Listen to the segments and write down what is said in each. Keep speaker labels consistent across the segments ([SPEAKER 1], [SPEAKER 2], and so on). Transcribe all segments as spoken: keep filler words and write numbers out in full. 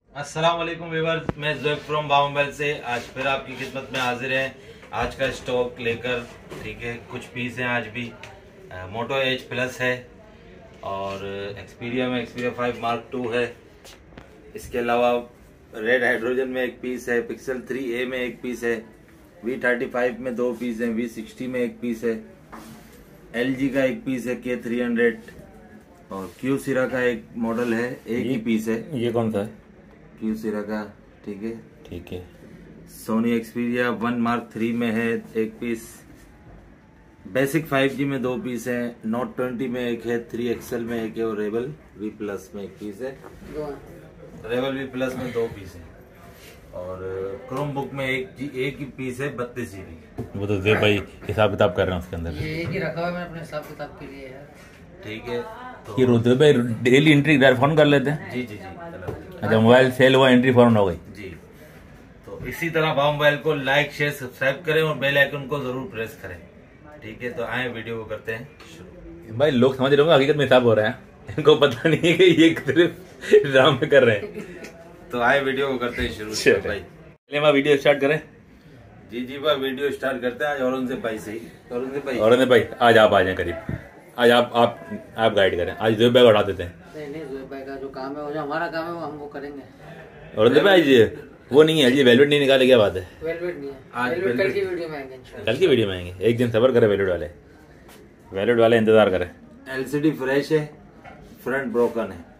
[SPEAKER 1] अस्सलाम वालेकुम व्यूअर्स, मैं ज़ुएब फ्रॉम बाउंबेल से आज फिर आपकी खिदमत में हाजिर हैं। आज का स्टॉक लेकर, ठीक है, कुछ पीस हैं आज भी। मोटो एच प्लस है और एक्सपीरिया में एक्सपीरिया फाइव मार्क टू है। इसके अलावा रेड हाइड्रोजन में एक पीस है, पिक्सल थ्री ए में एक पीस है, वी थर्टी फाइव में दो पीस हैं, वी सिक्सटी में एक पीस है, एल जी का एक पीस है के थ्री हंड्रेड और क्यू सिरा का एक मॉडल है, एक ही पीस है।
[SPEAKER 2] ये कौन सा है?
[SPEAKER 1] क्यू सिरा का, ठीक है
[SPEAKER 2] ठीक है।
[SPEAKER 1] Sony Xperia one Mark three में है एक पीस, बेसिक फाइव जी में दो पीस है, नोट ट्वेंटी में एक है, थ्री एक्सएल में एक है और रेबल वी प्लस में एक पीस है। रेबल वी प्लस में दो पीस है और क्रोम बुक में एक जी एक ही पीस है, बत्तीस जीबी।
[SPEAKER 2] वो तो दे भाई हिसाब किताब कर रहे हैं उसके अंदर।
[SPEAKER 3] ये एक ही रखा हुआ है मैंने अपने हिसाब किताब के लिए है।
[SPEAKER 1] ठीक है, तो
[SPEAKER 2] ये रोते भाई डेली एंट्री फोन कर लेते हैं।
[SPEAKER 1] जी जी जी
[SPEAKER 2] अच्छा, मोबाइल सेल हुआ, एंट्री फॉर्म हो गई
[SPEAKER 1] जी। तो इसी तरह बाउ मोबाइल को लाइक शेयर सब्सक्राइब करें और बेल आइकन को जरूर प्रेस करें। ठीक है, तो आए वीडियो को करते हैं शुरू।
[SPEAKER 2] भाई लोग समझ रहे होंगे हकीकत में हिसाब हो रहा है, इनको पता नहीं है कि ये सिर्फ ड्रामे कर रहे हैं।
[SPEAKER 1] तो आए वीडियो को करते हैं शुरू भाई।
[SPEAKER 2] पहले मैं वीडियो स्टार्ट करें।
[SPEAKER 1] जी जी भाई, वीडियो स्टार्ट करते हैं आज औरंगजेब भाई से ही। औरंगजेब भाई
[SPEAKER 2] औरंगजेब भाई आज आप आ जाए करीब, आज आप आप आप गाइड करें। आज ज़ुएब भाई उठा देते हैं।
[SPEAKER 3] नहीं नहीं, ज़ुएब भाई का जो काम है वो जो हमारा काम है वो हम वो करेंगे।
[SPEAKER 2] औरंगजेब भाई जी वो नहीं है, ये वेलवेट नहीं निकाले, क्या बात है?
[SPEAKER 3] वेलवेट नहीं है,
[SPEAKER 1] आज
[SPEAKER 3] वेलवेट कल
[SPEAKER 1] वेलवेट-
[SPEAKER 3] की वीडियो में आएंगे इंशाल्लाह।
[SPEAKER 2] कल की वीडियो में आएंगे, एक दिन सबर करें वेलवेट वाले, वेलवेट वाले इंतजार करें।
[SPEAKER 1] एलसीडी फ्रेश है, फ्रंट ब्रोकन है,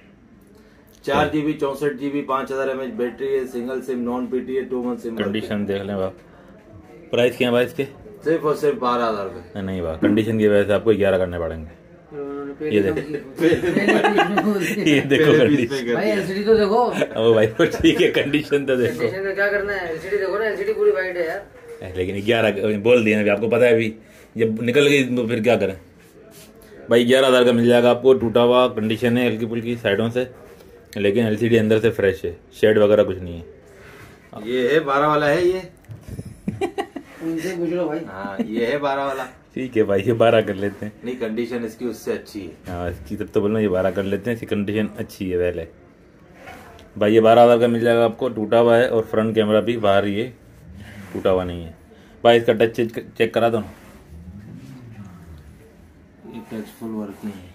[SPEAKER 1] चार जीबी चौसठ जीबी पाँच हजार एम एच बैटरी है, सिंगल सिम नॉन पीटी है, टू मंथ सिम
[SPEAKER 2] कंडीशन देख लें बाप। प्राइस क्या है भाई इसके?
[SPEAKER 1] सिर्फ और सिर्फ बारह हजार रूपए।
[SPEAKER 2] नहीं बाप, कंडीशन की वजह से आपको ग्यारह करने पड़ेंगे।
[SPEAKER 3] फिर उन्होंने
[SPEAKER 2] ये
[SPEAKER 3] पहले
[SPEAKER 2] देख।
[SPEAKER 3] कम की। पहले बोल दिया।
[SPEAKER 2] ये देखो
[SPEAKER 1] पहले बीस
[SPEAKER 2] कंडीशन।
[SPEAKER 1] पे कर
[SPEAKER 3] भाई
[SPEAKER 1] दिया।
[SPEAKER 3] एलसीडी तो देखो,
[SPEAKER 2] ओ भाई वो ठीक है, कंडीशन तो देखो।
[SPEAKER 3] स्टेशन में क्या करना है, एलसीडी देखो ना, एलसीडी पूरी वाइड है यार।
[SPEAKER 2] लेकिन ग्यारह बोल दिया ना, आपको पता है अभी जब निकल गई तो फिर क्या करें भाई। ग्यारह हजार का मिल जाएगा आपको, टूटा हुआ कंडीशन है हल्की फुल्की साइडों से, लेकिन एलसीडी अंदर से फ्रेश है, शेड वगैरह कुछ नहीं है।
[SPEAKER 1] ये है बारह वाला है ये।
[SPEAKER 3] उनसे पूछ लो भाई।
[SPEAKER 1] हाँ ये है बारह वाला।
[SPEAKER 2] ठीक है भाई, ये बारह कर लेते हैं।
[SPEAKER 1] नहीं, कंडीशन इसकी उससे अच्छी है।
[SPEAKER 2] हाँ इसकी तब तो बोलना, ये बारह कर लेते हैं, इसकी कंडीशन अच्छी है पहले भाई। ये बारह हजार का मिल जाएगा आपको, टूटा हुआ है और फ्रंट कैमरा भी बाहर ही है, टूटा हुआ नहीं है भाई। इसका टच चेक करा दो ना,
[SPEAKER 1] ये टच फुल वर्क नहीं है।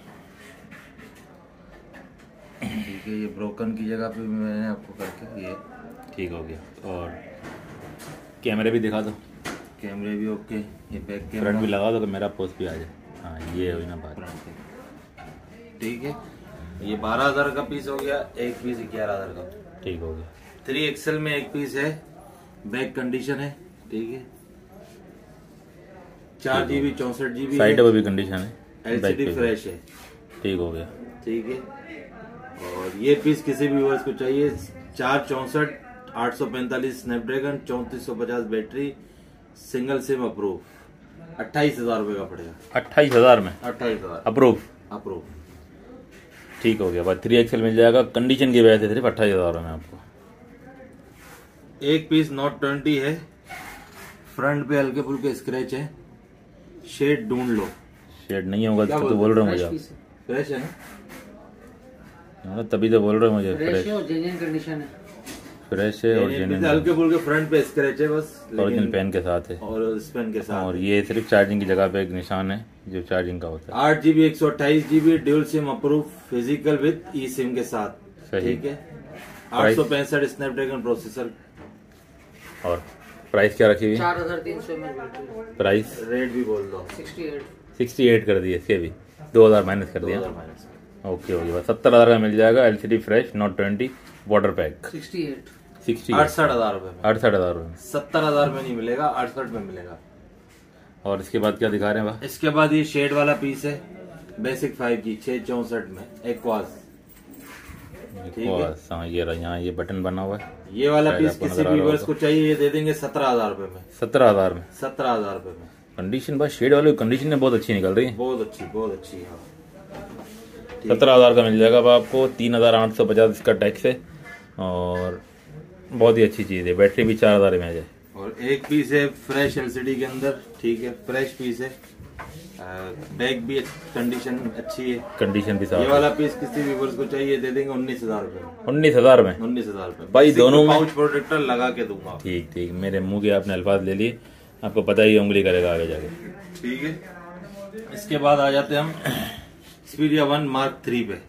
[SPEAKER 1] ठीक है, ये ब्रोकन की जगह पे मैंने आपको करके ये
[SPEAKER 2] ठीक हो गया। और कैमरे भी दिखा दो,
[SPEAKER 1] कैमरे भी ओके, ये बैक
[SPEAKER 2] फ्रंट
[SPEAKER 1] कैमरा
[SPEAKER 2] भी लगा दो कि मेरा पोस्ट भी आ जाए। हाँ ये हुई ना बात।
[SPEAKER 1] ठीक है। ये बारह हजार का पीस हो गया, एक पीस ग्यारह हजार का।
[SPEAKER 2] ठीक हो गया।
[SPEAKER 1] थ्री एक्सएल में एक पीस है, बैक कंडीशन है। ठीक है, चार जीबी चौसठ जीबी
[SPEAKER 2] साइड पर भी कंडीशन है,
[SPEAKER 1] एलसीडी
[SPEAKER 2] बैक पे
[SPEAKER 1] फ्रेश है।
[SPEAKER 2] ठीक हो गया।
[SPEAKER 1] ठीक है, और ये पीस किसी भी व्यूअर्स को चाहिए, चार चौसठ आठ सौ पैंतालीस स्नैपड्रैगन, चौंतीस सौ पचास बैटरी, सिंगल सिम अप्रूव, अट्ठाईस हजार रुपए का पड़ेगा।
[SPEAKER 2] अट्ठाईस हजार में
[SPEAKER 1] अट्ठाईस हजार
[SPEAKER 2] अप्रूव।
[SPEAKER 1] अप्रूव।
[SPEAKER 2] ठीक हो गया भाई, थ्री एक्सएल मिल जाएगा, कंडीशन की वजह से सिर्फ अट्ठाईस हजार में आपको।
[SPEAKER 1] एक पीस नोट ट्वेंटी है, फ्रंट पे हल्के फुल्के स्क्रैच है, शेड ढूंढ लो।
[SPEAKER 2] शेड नहीं होगा
[SPEAKER 1] क्या
[SPEAKER 2] तो, तो बोल रहे हो मुझे
[SPEAKER 3] फ्रेश पीस है।
[SPEAKER 1] फ्रेश है ना?
[SPEAKER 2] आप, तभी तो बोल रहे हो मुझे
[SPEAKER 3] फ्रेश
[SPEAKER 2] फ्रेश
[SPEAKER 3] है और जेन्युइन कंडीशन है।
[SPEAKER 2] फ्रेश है और
[SPEAKER 1] ये
[SPEAKER 2] जेन्युइन
[SPEAKER 1] हल्के फुल्के फ्रंट पे स्क्रैच है बस,
[SPEAKER 2] ओरिजिनल पेन के साथ है।
[SPEAKER 1] और स्पेन के साथ।
[SPEAKER 2] और ये सिर्फ चार्जिंग की जगह पे एक निशान है जो चार्जिंग का होता है।
[SPEAKER 1] आठ जीबी एक सौ अट्ठाईस GB dual SIM approve, physical with e SIM के साथ।
[SPEAKER 2] सही।
[SPEAKER 1] ठीक है, आठ सौ पैंसठ स्नैपड्रैगन प्रोसेसर।
[SPEAKER 2] और प्राइस क्या रखी हुई है?
[SPEAKER 3] चार हजार तीन सौ में बैटरी,
[SPEAKER 2] प्राइस
[SPEAKER 1] रेट भी बोल दो,
[SPEAKER 3] सिक्सटी एट।
[SPEAKER 2] सिक्सटी एट कर दिए, इसके भी दो हजार माइनस कर
[SPEAKER 1] दो
[SPEAKER 2] दिया।
[SPEAKER 1] हजार माइनस।
[SPEAKER 2] ओके हो गया, सत्तर हजार का मिल जाएगा, LCD fresh Note twenty water pack,
[SPEAKER 3] sixty eight.
[SPEAKER 2] Sixty
[SPEAKER 1] अड़सठ हजार रूपए में।
[SPEAKER 2] अड़सठ हजार में।
[SPEAKER 1] सत्तर हजार में नहीं मिलेगा, अड़सठ में मिलेगा।
[SPEAKER 2] और इसके बाद क्या दिखा रहे हैं भाई?
[SPEAKER 1] इसके बाद ये शेड वाला पीस है, बेसिक फाइव जी छह चौसठ में, एक्वास। ठीक है।
[SPEAKER 2] बस, हाँ ये रहा, यहाँ ये बटन बना हुआ है।
[SPEAKER 1] ये वाला
[SPEAKER 2] शायद
[SPEAKER 1] पीस
[SPEAKER 2] आपको
[SPEAKER 1] किसी
[SPEAKER 2] नजर आ रहा
[SPEAKER 1] व्यूअर्स
[SPEAKER 2] होगा।
[SPEAKER 1] को चाहिए, ये दे देंगे सत्रह हजार रूपए में।
[SPEAKER 2] सत्रह हजार में
[SPEAKER 1] सत्रह हजार रूपए में
[SPEAKER 2] कंडीशन भाई, शेड वाली कंडीशन बहुत अच्छी निकल रही है।
[SPEAKER 1] बहुत अच्छी, बहुत अच्छी है।
[SPEAKER 2] सत्रह हजार का मिल जाएगा अब आपको, तीन हजार आठ सौ पचास इसका टैक्स है और बहुत ही अच्छी चीज है। बैटरी भी चार हजार में आ जाए।
[SPEAKER 1] और एक पीस है फ्रेश एलसीडी के अंदर। ठीक है, फ्रेश पीस है, बैग भी कंडीशन अच्छी है,
[SPEAKER 2] कंडीशन भी साफ
[SPEAKER 1] ये
[SPEAKER 2] है।
[SPEAKER 1] वाला पीस किसी व्यूअर्स को चाहिए दे देंगे उन्नीस हजार रूपए
[SPEAKER 2] उन्नीस हजार में
[SPEAKER 1] उन्नीस हजार रूपए
[SPEAKER 2] भाई, दोनों में?
[SPEAKER 1] पाउच प्रोटेक्टर लगा के दूंगा।
[SPEAKER 2] ठीक ठीक, मेरे मुंह के आपने अल्फाज ले लिए, आपको पता ही है, उंगली करेगा आगे जाके।
[SPEAKER 1] ठीक है, इसके बाद आ जाते हैं हम एक्सपीरिया वन मार्क थ्री पे।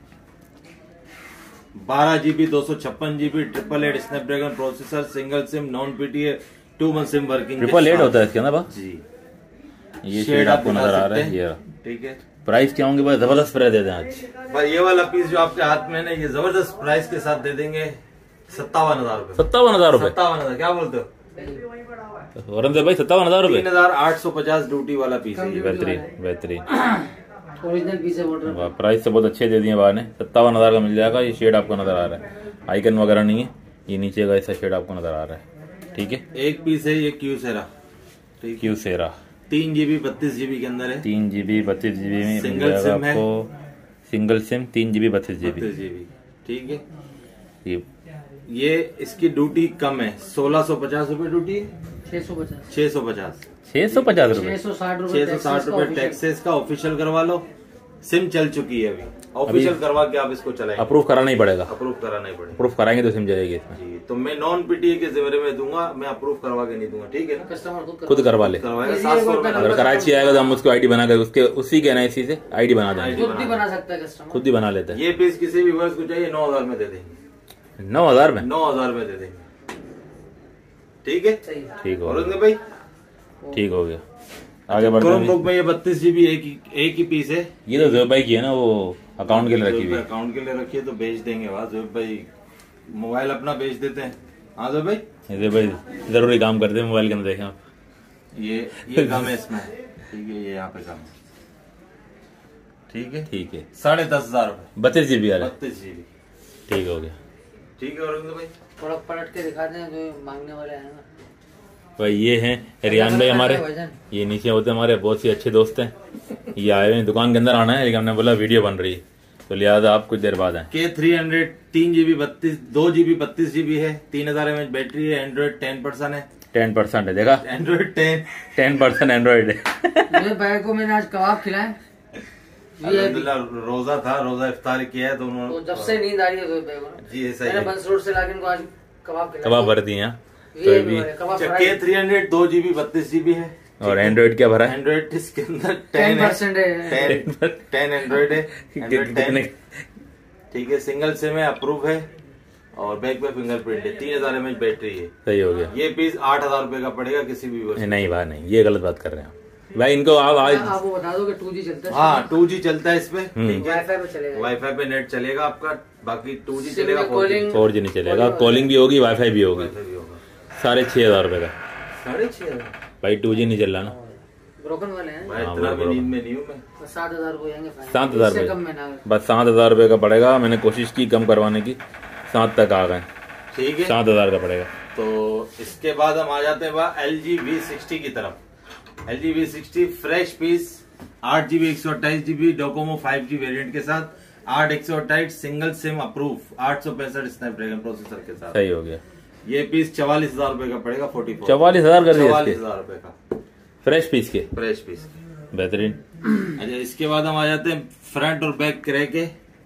[SPEAKER 1] बारह जीबी दो सौ छप्पन GB triple eight Snapdragon processor, single SIM, non PTA, two month SIM working.
[SPEAKER 2] Triple eight होता है इसके अंदर बा?
[SPEAKER 1] जी,
[SPEAKER 2] ये शेड आपको नजर आ रहा है। ये
[SPEAKER 1] ठीक है,
[SPEAKER 2] प्राइस क्या होंगे भाई? जबरदस्त प्राइस दे दें आज
[SPEAKER 1] भाई। ये वाला पीस जो आपके हाथ में है ना, ये जबरदस्त प्राइस के साथ दे देंगे सत्तावन हजार रूपए।
[SPEAKER 2] सत्तावन हजार रूपए
[SPEAKER 1] सत्तावन हजार क्या बोलते हो?
[SPEAKER 2] वरुण देव भाई, सत्तावन हजार रूपए
[SPEAKER 1] तीन हजार आठ सौ पचास ड्यूटी वाला पीस है ये।
[SPEAKER 2] बेहतरीन बेहतरीन,
[SPEAKER 3] ओरिजिनल पीस है वाटर।
[SPEAKER 2] वाह, प्राइस तो बहुत अच्छे दे दिए बाहर ने। सत्तावन हजार का मिल जाएगा। ये शेड आपको नजर आ रहा है, आइकन वगैरह नहीं है, ये नीचे का ऐसा शेड आपको नजर आ रहा है। ठीक है,
[SPEAKER 1] एक पीस है ये क्यूसेरा, ठीक,
[SPEAKER 2] क्यू सेरा,
[SPEAKER 1] तीन जीबी बत्तीस जीबी के अंदर है।
[SPEAKER 2] तीन जीबी बत्तीस जीबी में मिल
[SPEAKER 1] सिंगल
[SPEAKER 2] जाएगा
[SPEAKER 1] सिम है।
[SPEAKER 2] आपको। सिंगल सिम तीन जीबी बत्तीस जीबी।
[SPEAKER 1] बत्तीस जीबी, ठीक है।
[SPEAKER 2] ये
[SPEAKER 1] ये इसकी ड्यूटी कम है, सोलह सौ पचास रूपए ड्यूटी,
[SPEAKER 3] छह सौ पचास
[SPEAKER 1] छह सौ पचास
[SPEAKER 2] छह सौ पचास रूपए
[SPEAKER 3] छह सौ साठ रूपए
[SPEAKER 1] छह सौ साठ रूपए टैक्सेस का। ऑफिशियल करवा लो, सिम चल चुकी है अभी, ऑफिशियल करवा के आप इसको चलाएंगे।
[SPEAKER 2] अप्रूव कराना ही पड़ेगा,
[SPEAKER 1] अप्रूव कराना ही पड़ेगा।
[SPEAKER 2] अप्रूव कराएंगे तो सिम जाएगी इसमें।
[SPEAKER 1] जी, तो मैं नॉन पीटीए के जिम्मे में दूंगा, मैं अप्रूव करवा के नहीं दूंगा, ठीक है ना?
[SPEAKER 3] कस्टमर खुद
[SPEAKER 2] खुद करवा ले।
[SPEAKER 1] करवाएगा सात सौ रुपए
[SPEAKER 2] अगर कराची आएगा तो हम उसको आईडी बना कर उसके उसी के एनआईसी से आईडी बना देंगे,
[SPEAKER 3] खुद भी बना सकता है कस्टमर।
[SPEAKER 2] खुद ही बना लेते हैं।
[SPEAKER 1] ये पीस किसी भी वर्ष को चाहिए नौ हजार में दे देंगे,
[SPEAKER 2] नौ हजार में
[SPEAKER 1] नौ हजार में दे देंगे, ठीक है?
[SPEAKER 3] सही
[SPEAKER 2] ठीक हो
[SPEAKER 1] और
[SPEAKER 2] गया,
[SPEAKER 1] भाई
[SPEAKER 2] ठीक हो गया। आगे बढ़ते हैं।
[SPEAKER 1] बुक में ये बत्तीस जीबी एक ही एक ही पीस है।
[SPEAKER 2] ये तो जोब भाई की है ना, वो अकाउंट के लिए रखी हुई है।
[SPEAKER 1] अकाउंट के लिए रखी है तो बेच देंगे। वहाँ जोब भाई मोबाइल अपना बेच देते हैं। हाँ जोब भाई,
[SPEAKER 2] ये भाई जरूरी काम करते हैं मोबाइल के अंदर, देखें आप।
[SPEAKER 1] ये ये काम है इसमें, ठीक है, ये यहाँ पे काम है, ठीक है,
[SPEAKER 2] ठीक है,
[SPEAKER 1] साढ़े दस हजार रूपए
[SPEAKER 2] बत्तीस जीबी वाला,
[SPEAKER 1] बत्तीस जीबी,
[SPEAKER 2] ठीक हो गया।
[SPEAKER 1] ठीक है। और भाई
[SPEAKER 3] थोड़ा पलट के दिखा दें जो मांगने वाले हैं ना।
[SPEAKER 2] भाई ये हैं रियान भाई हमारे, ये नीचे होते हैं हमारे बहुत ही अच्छे दोस्त हैं। ये आए हुए हैं, दुकान के अंदर आना है, लेकिन हमने बोला वीडियो बन रही है तो लिहाजा आप कुछ देर बाद आए।
[SPEAKER 1] के थ्री हंड्रेड तीन जीबी बत्तीस दो जीबी बत्तीस जीबी है, तीन हजार एम एच बैटरी है, एंड्रॉइड टेन परसेंट है,
[SPEAKER 2] टेन परसेंट है, देखा,
[SPEAKER 1] Android ten
[SPEAKER 2] ten percent Android है।
[SPEAKER 3] मेरे भाई को मैंने आज कबाब खिलाए,
[SPEAKER 1] अल्हम्दुलिल्लाह रोजा था, रोजा इफ्तार किया है तो
[SPEAKER 3] तो
[SPEAKER 1] उन्होंने
[SPEAKER 3] जब से नींद आ रही है तो भाई को
[SPEAKER 1] जी ऐसा ही
[SPEAKER 3] मैंने
[SPEAKER 1] है।
[SPEAKER 3] बंस रोड से लाके इनको आज कबाब खिलाए।
[SPEAKER 2] कबाब भर दिए हैं तो
[SPEAKER 3] ये
[SPEAKER 2] अभी।
[SPEAKER 3] भी कबाब
[SPEAKER 1] के थ्री हंड्रेड दो जीबी बत्तीस जीबी है,
[SPEAKER 2] और एंड्रॉइड क्या भरा है?
[SPEAKER 1] एंड्रॉइड इसके अंदर
[SPEAKER 3] टेन
[SPEAKER 1] टेन है,
[SPEAKER 3] परसेंट है।
[SPEAKER 1] टेन टेन एंड्रॉइड है, एंड्रॉइड टेन, ठीक है, सिंगल सिम है, अप्रूव है और बैक पे फिंगरप्रिंट है, तीन हजार एम एच बैटरी है।
[SPEAKER 2] सही हो गया।
[SPEAKER 1] ये पीस आठ हजार रूपए का पड़ेगा किसी भी वर्ष।
[SPEAKER 2] नहीं बात नहीं, ये गलत बात कर रहे हैं आप भाई। इनको आप आज
[SPEAKER 3] आप वो बता दो कि टू जी चलता है।
[SPEAKER 1] हाँ टू जी चलता है इसमें, ठीक है,
[SPEAKER 3] वाईफाई पे चलेगा।
[SPEAKER 1] वाईफाई पे नेट चलेगा आपका, बाकी टू जी
[SPEAKER 3] सिम
[SPEAKER 1] चलेगा,
[SPEAKER 3] में
[SPEAKER 1] four G
[SPEAKER 3] calling
[SPEAKER 2] four G नहीं चलेगा, कॉलिंग भी होगी, वाईफाई भी होगी।
[SPEAKER 1] भी होगा।
[SPEAKER 2] साढ़े छह हजार रुपए का
[SPEAKER 3] साढ़े छह हजार
[SPEAKER 2] भाई, टू जी नहीं चल रहा ना
[SPEAKER 3] ब्रोकन वाले हैं।
[SPEAKER 1] भाई
[SPEAKER 2] हाँ,
[SPEAKER 1] इतना भी
[SPEAKER 2] बरोबर।
[SPEAKER 1] नींद में नहीं हूँ मैं।
[SPEAKER 3] सात हजार को आएंगे
[SPEAKER 2] सात हजार
[SPEAKER 3] इससे कम
[SPEAKER 2] रुपए
[SPEAKER 3] में ना।
[SPEAKER 2] बस सात हजार रुपए का पड़ेगा। मैंने कोशिश की कम करवाने की, सात तक आ गए,
[SPEAKER 1] ठीक है,
[SPEAKER 2] सात हजार का पड़ेगा।
[SPEAKER 1] तो इसके बाद हम आ जाते हैं एल जी वी सिक्सटी की तरफ। L G V sixty fresh piece, आठ जीबी एक सौ अट्ठाईस GB DoCoMo five G variant के साथ, आठ एक सौ अट्ठाईस सिंगल सिम अप्रूव, आठ सौ पैंसठ स्नैपड्रैगन प्रोसेसर के साथ।
[SPEAKER 2] सही हो गया।
[SPEAKER 1] ये पीस चवालीस हजार रूपए का पड़ेगा, फोर्टी फोर
[SPEAKER 2] चवालीस हजार कर दिया
[SPEAKER 1] चवालीस
[SPEAKER 2] इसके?
[SPEAKER 1] हजार रूपए का
[SPEAKER 2] फ्रेश पीस के,
[SPEAKER 1] फ्रेश पीस।
[SPEAKER 2] बेहतरीन।
[SPEAKER 1] अच्छा, इसके बाद हम आ जाते हैं फ्रंट और बैक क्रैक के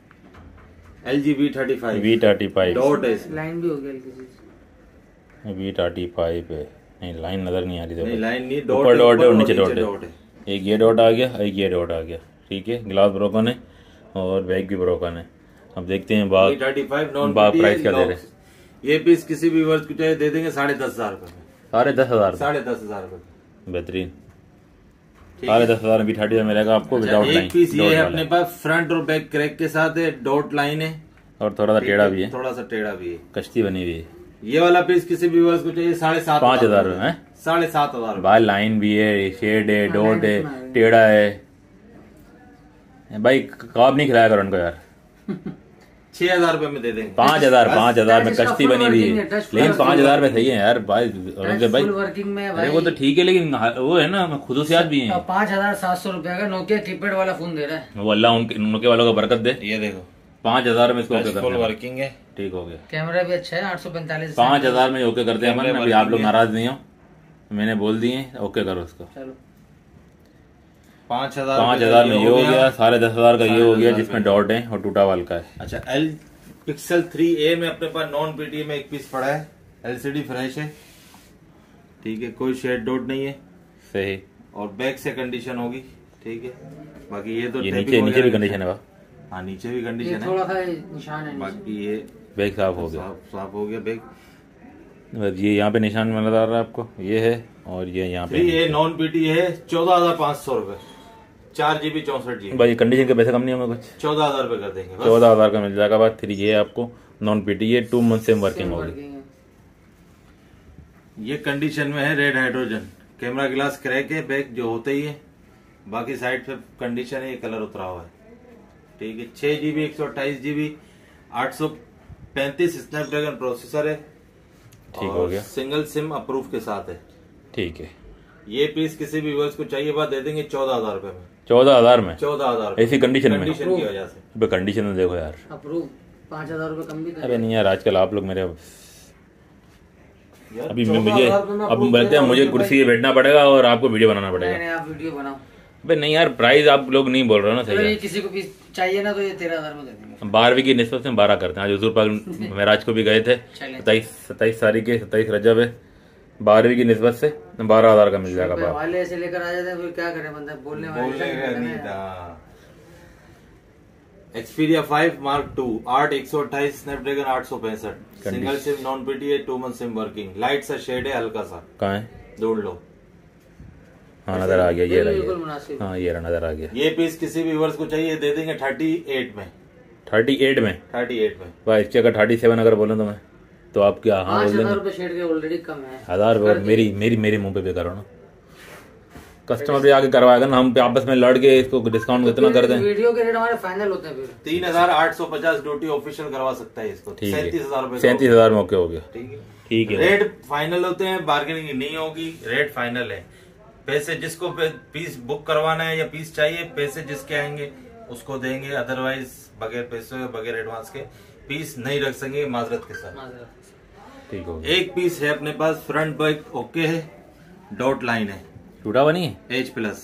[SPEAKER 1] L G V thirty five
[SPEAKER 2] V thirty five
[SPEAKER 1] dot है इसमें।
[SPEAKER 3] लाइन भी हो गया हल्की सी।
[SPEAKER 2] वी थर्टी फाइव है, नहीं लाइन नजर नहीं आ रही।
[SPEAKER 1] नहीं
[SPEAKER 2] देखो
[SPEAKER 1] लाइन नहीं,
[SPEAKER 2] ऊपर डॉट है और नीचे
[SPEAKER 1] नीचे
[SPEAKER 2] डॉट है। एक ये डॉट आ गया, एक ये डॉट आ गया, ठीक है। ग्लास ब्रोकन है और बैक भी ब्रोकन है। अब देखते हैं बात
[SPEAKER 1] थर्टी फाइव नॉन
[SPEAKER 2] बात प्राइस क्या दे रहे हैं।
[SPEAKER 1] ये पीस किसी भी वर्ष को चाहिए दे देंगे साढ़े दस हजार रूपए में,
[SPEAKER 2] साढ़े दस हजार
[SPEAKER 1] साढ़े दस हजार रूपए।
[SPEAKER 2] बेहतरीन।
[SPEAKER 1] ठीक
[SPEAKER 2] साढ़े
[SPEAKER 1] है।
[SPEAKER 2] दस हजार में वी थर्टी में मिलेगा आपको विदाउट लाइन।
[SPEAKER 1] एक पीस ये है अपने पास फ्रंट और बैक क्रैक के साथ है, डॉट लाइन है
[SPEAKER 2] और थोड़ा सा टेढ़ा भी है,
[SPEAKER 1] थोड़ा सा टेढ़ा भी है।
[SPEAKER 2] कश्ती बनी हुई है।
[SPEAKER 1] ये वाला पीस किसी भी वर्ष को चाहिए साढ़े सात
[SPEAKER 2] पाँच हजार में है,
[SPEAKER 1] साढ़े सात हजार
[SPEAKER 2] भाई लाइन भी है, शेड है, डॉट है, टेढ़ा है। भाई कबाब नहीं खिलाया करो उनको यार।
[SPEAKER 1] छह हजार रूपए में दे देंगे।
[SPEAKER 2] पाँच हजार पाँच हजार में
[SPEAKER 3] इसका
[SPEAKER 2] कश्ती
[SPEAKER 3] full
[SPEAKER 2] बनी हुई
[SPEAKER 3] working
[SPEAKER 2] है,
[SPEAKER 3] है, touch
[SPEAKER 2] लेकिन
[SPEAKER 3] full
[SPEAKER 2] पाँच हजार में सही है यार भाई। औरंगजेब भाई
[SPEAKER 3] फुल वर्किंग में
[SPEAKER 2] अरे
[SPEAKER 3] भाई।
[SPEAKER 2] वो तो ठीक है, लेकिन वो है ना खुदूसियात भी है।
[SPEAKER 3] पाँच हजार सात सौ रूपये का नोकिया कीपैड वाला फोन दे रहा है।
[SPEAKER 2] वो अल्लाह उनके उनके वालों को बरकत दे।
[SPEAKER 1] ये देखो
[SPEAKER 2] पाँच हजार में इसको ओके
[SPEAKER 1] फुल
[SPEAKER 2] करते हैं,
[SPEAKER 1] वर्किंग है,
[SPEAKER 2] ठीक हो गया।
[SPEAKER 3] कैमरा भी अच्छा है, आठ सौ पैंतालीस।
[SPEAKER 2] पाँच हजार में ओके करते हैं
[SPEAKER 1] कैमरे
[SPEAKER 2] अमन। अभी आप लोग
[SPEAKER 1] वर्किंग है।
[SPEAKER 2] नाराज नहीं हो, मैंने बोल दिए ओके करो उसको।
[SPEAKER 3] चलो
[SPEAKER 1] पाँच हजार
[SPEAKER 2] पाँच हजार में ये हो गया, साढ़े दस हजार का ये हो गया जिसमें डॉट है और टूटा वाल का है।
[SPEAKER 1] अच्छा, एल पिक्सल थ्री ए में अपने पास नॉन पीटी में एक पीस पड़ा है, एलसीडी फ्रेश है, ठीक है, कोई शेड डॉट नहीं है,
[SPEAKER 2] सही।
[SPEAKER 1] और बैक से कंडीशन होगी, ठीक है। बाकी ये तो
[SPEAKER 2] ये नीचे नीचे भी कंडीशन है,
[SPEAKER 1] हाँ नीचे भी कंडीशन है,
[SPEAKER 3] थोड़ा सा निशान है।
[SPEAKER 1] बाकी ये
[SPEAKER 2] बैग साफ हो गया,
[SPEAKER 1] साफ साफ हो गया बैग।
[SPEAKER 2] बस ये यहाँ पे निशान नजर आ रहा है आपको, ये है, और ये यहाँ पे
[SPEAKER 1] ये नॉन पीटी है, चौदह हजार पाँच सौ रूपये, चार जीबी चौसठ जीबी।
[SPEAKER 2] भाई कंडीशन के पैसे कम नहीं होंगे कुछ,
[SPEAKER 1] चौदह हजार रूपये कर देंगे,
[SPEAKER 2] चौदह हजार का मिल जाएगा। बात थ्री ये आपको नॉन पीटी, ये टू मंथ से वर्किंग होगी।
[SPEAKER 1] ये कंडीशन में है, Red Hydrogen, camera glass crack है, बैक जो होते ही है, बाकी साइड पे कंडीशन है, ये कलर उतरा हुआ है, ठीक है। छह जीबी एक सौ अट्ठाईस जीबी आठ सौ पैंतीस स्नैपड्रैगन प्रोसेसर है,
[SPEAKER 2] ठीक हो गया,
[SPEAKER 1] सिंगल सिम अप्रूव के साथ है,
[SPEAKER 2] ठीक है।
[SPEAKER 1] ये पीस किसी भी व्यूअर्स को चाहिए बात दे देंगे चौदह हजार रूपये में,
[SPEAKER 2] चौदह हजार में,
[SPEAKER 1] चौदह हजार
[SPEAKER 2] ऐसी कंडीशन में,
[SPEAKER 1] कंडीशन की वजह से।
[SPEAKER 2] कंडीशन में देखो यार,
[SPEAKER 3] अप्रूव पाँच हजार रूपये कम भी।
[SPEAKER 2] अरे नहीं यार, आजकल आप लोग मेरे अभी मुझे अब बोलते हैं मुझे कुर्सी पे बैठना पड़ेगा और आपको वीडियो बनाना पड़ेगा।
[SPEAKER 3] नहीं, आप वीडियो बनाओ।
[SPEAKER 2] भाई नहीं यार, प्राइस आप लोग नहीं बोल रहे हो ना, सही है।
[SPEAKER 3] किसी को पीस चाहिए ना तो ये तेरह हजार में दे देंगे।
[SPEAKER 2] बारहवीं की निस्बत से बारह करते हैं। आज हजूर पाक महराज को भी गए थे, सताईस सताईस तारीख के सताईस रजब है, बारहवीं की निस्बत से बारह हजार का मिल जाएगा।
[SPEAKER 3] वाले ऐसे लेकर आ जाते हैं, फिर क्या करें, बंदा बोलने वाले।
[SPEAKER 1] एक्सपीरिया फाइव मार्क टू आठ एक सौ अट्ठाईस स्नैपड्रैगन आठ सौ पैंसठ, सिंगल सिम नॉन पीटी है, two month SIM working, light सा शेड है हल्का सा,
[SPEAKER 2] कहाँ है,
[SPEAKER 1] ढूंढ लो।
[SPEAKER 2] हाँ नजर आ गया, ये रहा, हाँ ये रहा, नजर आ गया।
[SPEAKER 1] ये पीस किसी भी व्यूअर्स को चाहिए दे देंगे थर्टी एट में,
[SPEAKER 2] थर्टी एट में,
[SPEAKER 1] थर्टी एट में।
[SPEAKER 2] भाई इसके अगर थर्टी सेवन अगर बोले तो मैं तो आप क्या हाँ बोल देंगे,
[SPEAKER 3] शेड के ऑलरेडी कम है,
[SPEAKER 2] हजार मेरी मेरी मेरी मुंह पे पे करो ना, कस्टमर भी आगे करवाएगा ना, हम पे आपस में लड़ के इसको डिस्काउंट कितना कर दें।
[SPEAKER 3] वीडियो के रेट हमारे फाइनल होते हैं, फिर
[SPEAKER 1] तीन हजार आठ सौ पचास ड्यूटी ऑफिशियल करवा सकता है इसको, सैंतीस हजार रूपए
[SPEAKER 2] सैंतीस हजार में ओके हो गया,
[SPEAKER 1] ठीक है,
[SPEAKER 2] ठीक है।
[SPEAKER 1] रेट फाइनल होते हैं, बार्गेनिंग नहीं होगी, रेट फाइनल है। पैसे जिसको पीस बुक करवाना है या पीस चाहिए, पैसे जिसके आएंगे उसको देंगे, अदरवाइज बगैर पैसे बगैर एडवांस के पीस नहीं रख सकेंगे, माजरत के साथ, ठीक हो। एक पीस है अपने पास, फ्रंट बैक ओके है, डॉट लाइन है,
[SPEAKER 2] टूटा हुआ नहीं है,
[SPEAKER 1] एच प्लस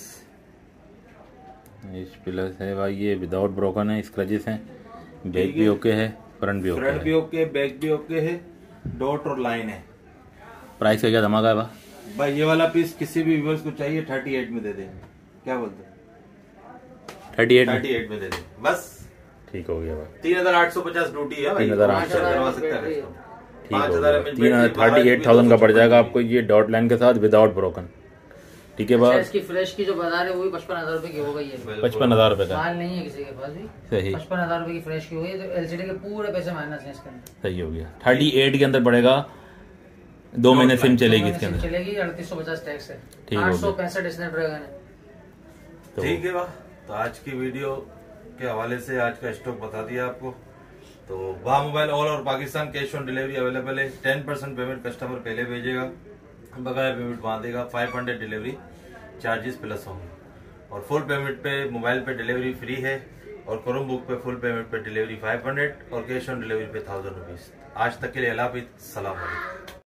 [SPEAKER 2] एच प्लस है भाई, ये विदाउट ब्रोकन है, स्क्रैचेस हैं, बैक भी ओके है, फ्रंट भी ओके,
[SPEAKER 1] फ्रंट भी ओके, बैक भी ओके है, डॉट और लाइन है।
[SPEAKER 2] प्राइस का क्या धमाका है भाई?
[SPEAKER 1] भाई ये वाला पीस किसी भी व्यूअर्स को चाहिए थर्टी एट में दे देंगे, क्या बोलते हैं,
[SPEAKER 2] थर्टी एट
[SPEAKER 1] थर्टी एट में दे देंगे बस,
[SPEAKER 2] ठीक हो गया भाई।
[SPEAKER 1] तीन हजार आठ सौ पचास ड्यूटी है,
[SPEAKER 2] तीन हजार आठ सौ
[SPEAKER 1] करवा सकता है,
[SPEAKER 2] ठीक हो गया, तीन हजार थर्टी एट थाउजेंड का पड़ जाएगा आपको ये डॉट लाइन के साथ विदाउट ब्रोकन, ठीक है बात।
[SPEAKER 3] इसकी फ्रेश की जो बता रहे वो भी पचपन हजार रूपए की हो गई है,
[SPEAKER 2] पचपन हजार रूपए का
[SPEAKER 3] माल नहीं है किसी के पास भी,
[SPEAKER 2] सही,
[SPEAKER 3] पचपन हजार रूपए की फ्रेश की हुई है, तो एलसीडी के पूरे पैसे माइनस है इसके अंदर,
[SPEAKER 2] सही हो गया। थर्टी एट के अंदर पड़ेगा, दो महीने सिम चलेगी इसके अंदर,
[SPEAKER 3] चलेगी, अड़तीस सौ पचास टैक्स है,
[SPEAKER 2] ठीक
[SPEAKER 3] आठ सौ पैंसठ स्नैपड्रैगन है,
[SPEAKER 1] ठीक है। तो आज की वीडियो के हवाले से आज का स्टॉक बता दिया आपको। तो वाह मोबाइल ऑल और Pakistan cash on delivery available है, टेन परसेंट पेमेंट कस्टमर पहले भेजेगा, बकाया पेमेंट वहां देगा, five hundred delivery charges plus होंगे, और फुल पेमेंट पे मोबाइल पे डिलीवरी फ्री है, और क्रोम बुक पे फुल पेमेंट पे डिलीवरी फाइव हंड्रेड और कैश ऑन डिलीवरी पे थाउजेंड रुपीज। आज तक के लिए अल्लाह हाफिज़, सलाम अलैकुम।